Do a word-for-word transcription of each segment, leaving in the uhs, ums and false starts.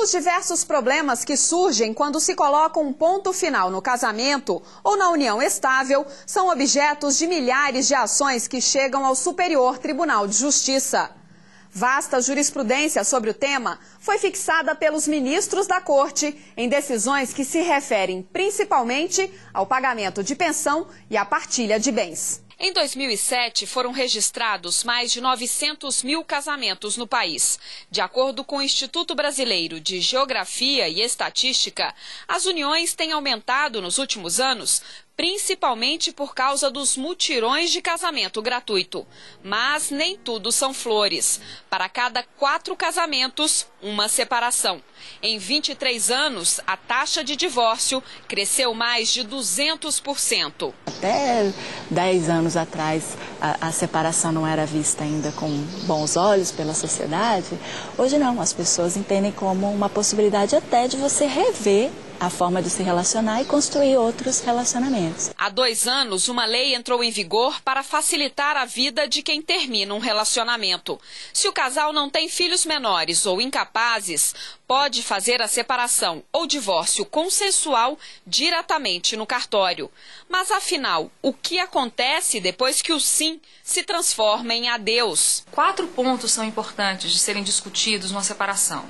Os diversos problemas que surgem quando se coloca um ponto final no casamento ou na união estável são objetos de milhares de ações que chegam ao Superior Tribunal de Justiça. Vasta jurisprudência sobre o tema foi fixada pelos ministros da Corte em decisões que se referem principalmente ao pagamento de pensão e à partilha de bens. Em dois mil e sete, foram registrados mais de novecentos mil casamentos no país. De acordo com o Instituto Brasileiro de Geografia e Estatística, as uniões têm aumentado nos últimos anos, principalmente por causa dos mutirões de casamento gratuito. Mas nem tudo são flores. Para cada quatro casamentos, uma separação. Em vinte e três anos, a taxa de divórcio cresceu mais de duzentos por cento. Até dez anos atrás, a, a separação não era vista ainda com bons olhos pela sociedade. Hoje não, as pessoas entendem como uma possibilidade até de você rever a forma de se relacionar e construir outros relacionamentos. Há dois anos, uma lei entrou em vigor para facilitar a vida de quem termina um relacionamento. Se o casal não tem filhos menores ou incapazes, pode fazer a separação ou divórcio consensual diretamente no cartório. Mas, afinal, o que acontece depois que o sim se transforma em adeus? Quatro pontos são importantes de serem discutidos numa separação.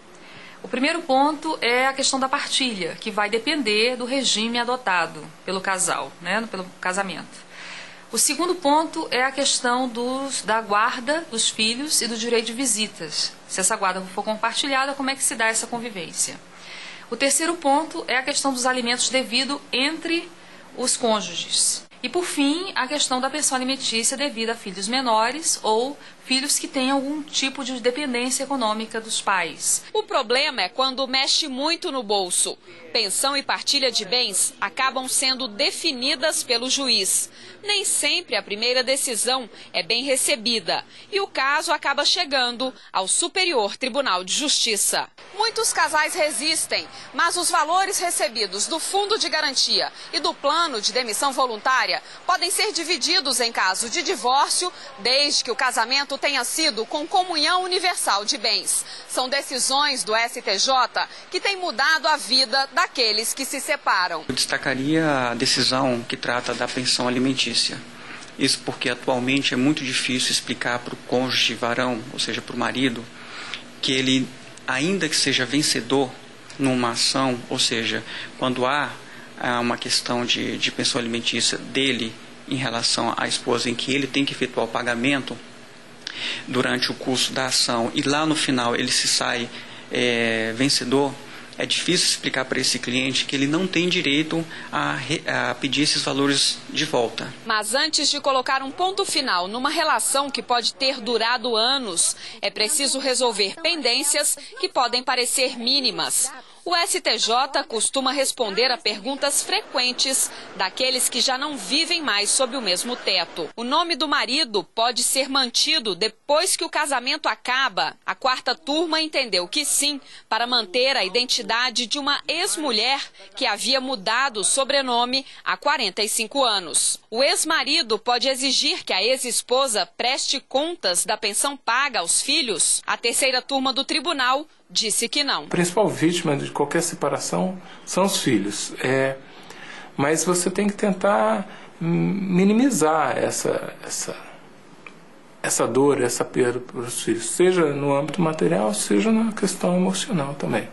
O primeiro ponto é a questão da partilha, que vai depender do regime adotado pelo casal, né, pelo casamento. O segundo ponto é a questão dos, da guarda dos filhos e do direito de visitas. Se essa guarda for compartilhada, como é que se dá essa convivência? O terceiro ponto é a questão dos alimentos devidos entre os cônjuges. E, por fim, a questão da pensão alimentícia devida a filhos menores ou filhos que têm algum tipo de dependência econômica dos pais. O problema é quando mexe muito no bolso. Pensão e partilha de bens acabam sendo definidas pelo juiz. Nem sempre a primeira decisão é bem recebida e o caso acaba chegando ao Superior Tribunal de Justiça. Muitos casais resistem, mas os valores recebidos do Fundo de Garantia e do Plano de Demissão Voluntária podem ser divididos em caso de divórcio, desde que o casamento tenha sido com comunhão universal de bens. São decisões do S T J que têm mudado a vida daqueles que se separam. Eu destacaria a decisão que trata da pensão alimentícia. Isso porque atualmente é muito difícil explicar para o cônjuge varão, ou seja, para o marido, que ele, ainda que seja vencedor numa ação, ou seja, quando há Há uma questão de, de pensão alimentícia dele em relação à esposa, em que ele tem que efetuar o pagamento durante o curso da ação e lá no final ele se sai é, vencedor, é difícil explicar para esse cliente que ele não tem direito a, a pedir esses valores de volta. Mas antes de colocar um ponto final numa relação que pode ter durado anos, é preciso resolver pendências que podem parecer mínimas. O S T J costuma responder a perguntas frequentes daqueles que já não vivem mais sob o mesmo teto. O nome do marido pode ser mantido depois que o casamento acaba. A quarta turma entendeu que sim, para manter a identidade de uma ex-mulher que havia mudado o sobrenome há quarenta e cinco anos. O ex-marido pode exigir que a ex-esposa preste contas da pensão paga aos filhos. A terceira turma do tribunal disse que não. A principal vítima de qualquer separação são os filhos. É, mas você tem que tentar minimizar essa, essa, essa dor, essa perda para os filhos, seja no âmbito material, seja na questão emocional também.